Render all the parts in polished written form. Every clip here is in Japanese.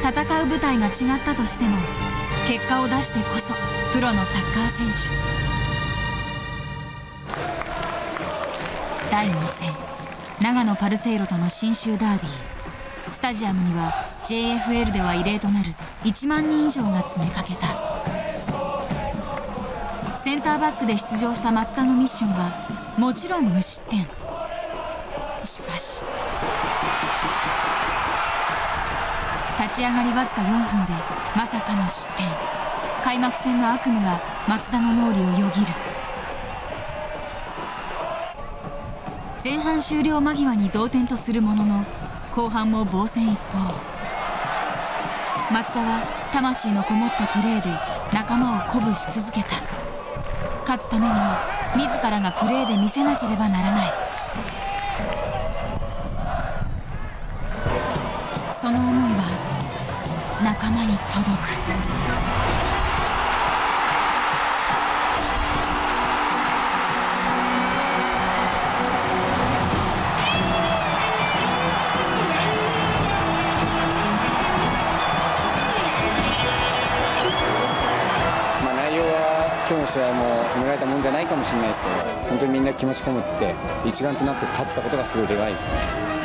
戦う舞台が違ったとしても結果を出してこそプロのサッカー選手。第2戦、長野パルセイロとの信州ダービー。スタジアムには JFL では異例となる1万人以上が詰めかけた。センターバックで出場した松田のミッションはもちろん無失点。しかし立ち上がりわずか4分でまさかの失点。開幕戦の悪夢が松田の脳裏をよぎる。前半終了間際に同点とするものの後半も防戦一方。松田は魂のこもったプレーで仲間を鼓舞し続けた。勝つためには自らがプレーで見せなければならない。その思いは仲間に届く。 今日の試合も決められたもんじゃないかもしれないですけど、本当にみんな気持ちこもって一丸となって勝てたことがすごいでかいですね。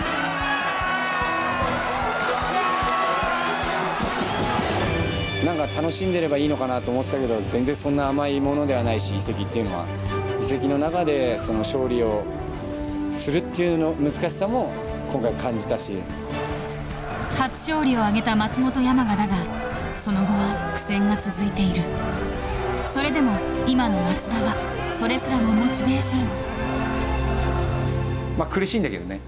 なんか楽しんでればいいのかなと思ってたけど、全然そんな甘いものではないし、移籍っていうのは移籍の中でその勝利をするっていうの難しさも今回感じたし。 初勝利を挙げた松本山雅だが、その後は苦戦が続いている。それでも今の松田はそれすらもモチベーション。 苦しいんだけどね、